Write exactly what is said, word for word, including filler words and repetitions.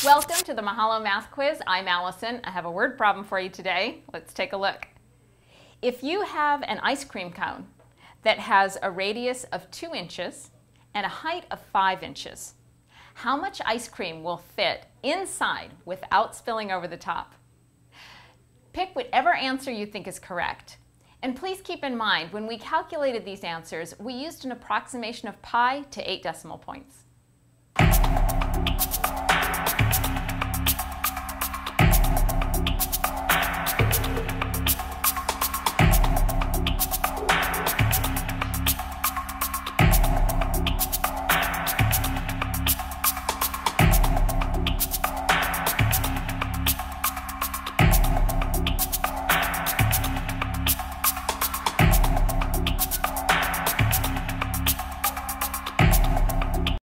Welcome to the Mahalo Math Quiz. I'm Allison. I have a word problem for you today. Let's take a look. If you have an ice cream cone that has a radius of two inches and a height of five inches, how much ice cream will fit inside without spilling over the top? Pick whatever answer you think is correct. And please keep in mind, when we calculated these answers, we used an approximation of pi to eight decimal points.